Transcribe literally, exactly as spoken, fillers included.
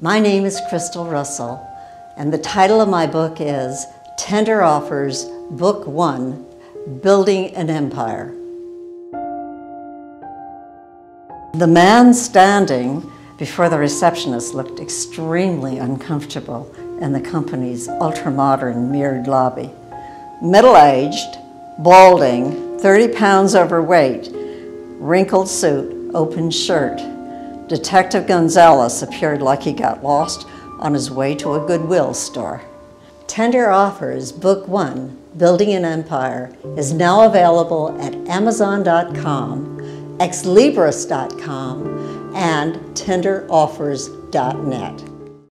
My name is Crystal Russell, and the title of my book is Tender Offers, Book One, Building an Empire. The man standing before the receptionist looked extremely uncomfortable in the company's ultra-modern mirrored lobby. Middle-aged, balding, thirty pounds overweight, wrinkled suit, open shirt. Detective Gonzalez appeared like he got lost on his way to a Goodwill store. Tender Offers, Book One, Building an Empire, is now available at amazon dot com, ex libris dot com, and tender offers dot net.